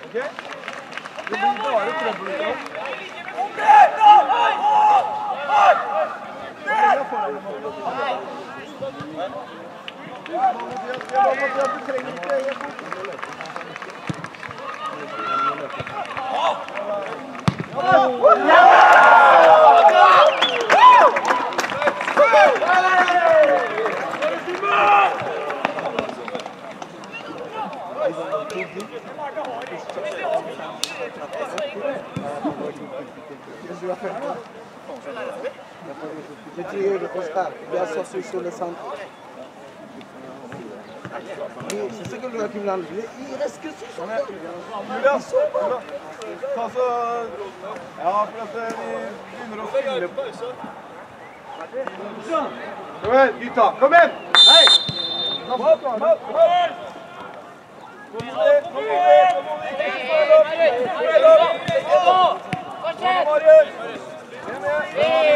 Ok? Det blir bare trøbbel. Du trenger ikke helt bort. C'est ce que le film là, il reste que 6 Julian, ta så ja, for at vi begynner å spille på. Kom igjen, gutta, kom igjen! Hei! Kom igjen! Kom igjen!